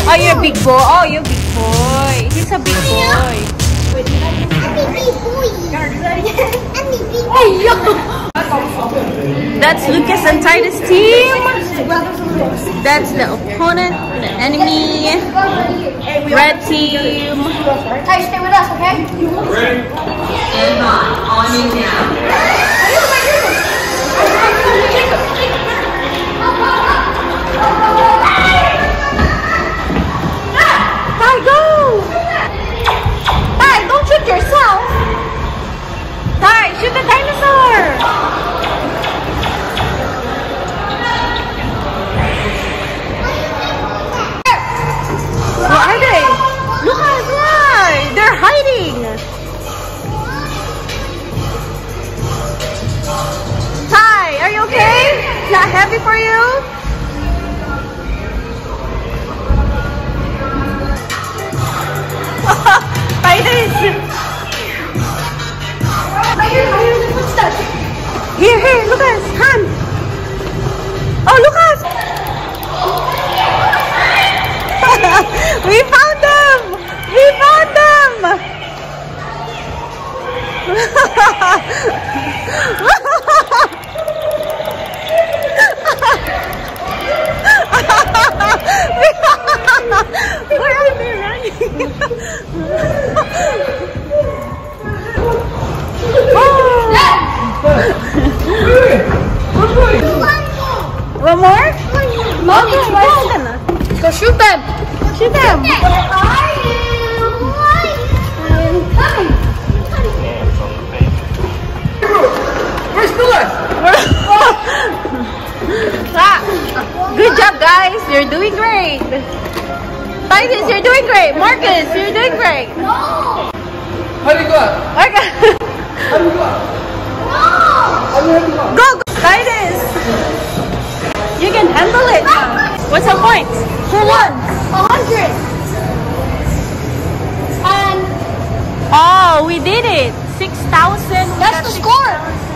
Oh, you're a big boy. Oh, you're a big boy. He's a big boy. That's Lucas and Titus' team. That's the opponent, the enemy, red team. Titus, stay with us, okay? Ready? Stand by. On you now. Ty, go! Ty, don't shoot yourself! Ty, shoot the dinosaur! Where are they? Lucas, why? They're hiding! Ty, are you okay? Is that heavy for you? Titus! Here, Lucas, hand! Oh, Lucas! We found them! We found them! Where are they running? One more? Okay, go shoot them! Shoot them! Where are you? I'm coming. Where's Lucas? Good job, guys! You're doing great! Titus, you're doing great! Marcus, you're doing great! No! How do you go up? Marcus! How do you go up? No! How do you go up? Go! Titus! You can handle it! What's the point? Who won? 100. And Oh, we did it! 6,000. that's the score.